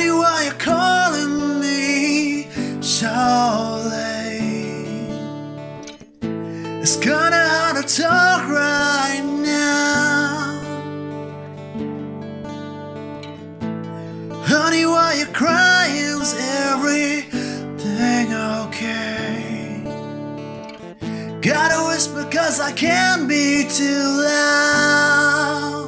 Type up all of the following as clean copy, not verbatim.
Honey, why you calling me so late? It's kinda hard to talk right now. Honey, why you crying? Is everything okay? Gotta whisper 'cause I can't be too loud.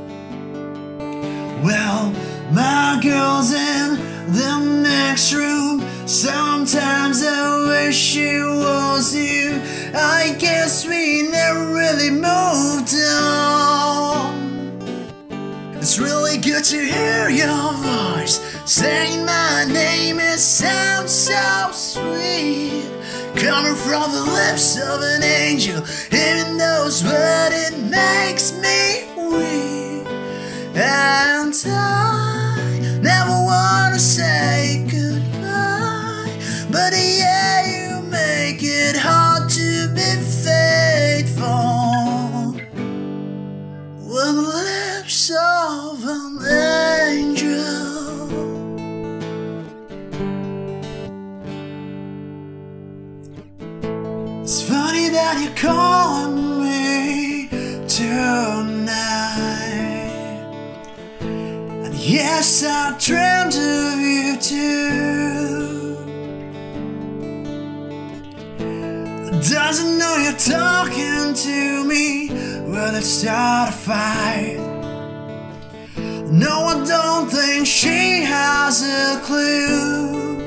Well, my girl's in the next room. Sometimes I wish it was you. I guess we never really moved on. It's really good to hear your voice saying my name. It sounds so sweet, coming from the lips of an angel. Hearing those words, it makes me weak. And I never wanna say goodbye, but yeah, you make it hard to be faithful with the lips of an angel. It's funny that you're calling me tonight. And yes, I dreamed of you too. Doesn't know you're talking to me when it start a fight. No, I don't think she has a clue.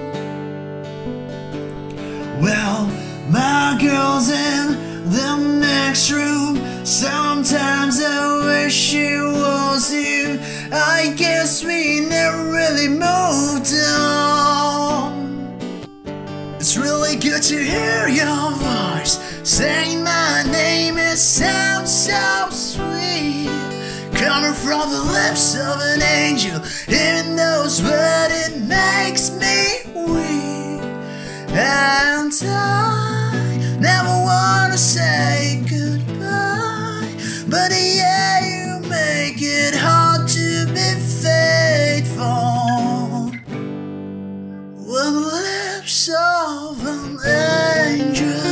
Well, my girl's in the next room. Sometimes I wish it was you. I guess we never really moved on. It's really good to hear your voice saying my name. It sounds so sweet, coming from the lips of an angel. Hearing those words, it makes me weak. And I never wanna say goodbye, but yeah, you make it hard to be faithful with the lips of an angel.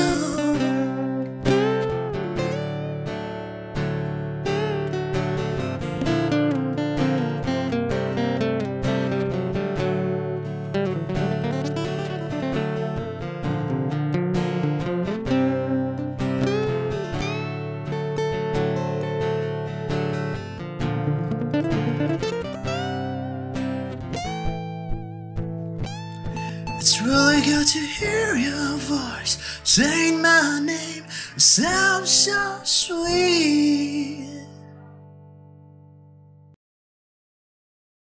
It's really good to hear your voice saying my name. It sounds so sweet.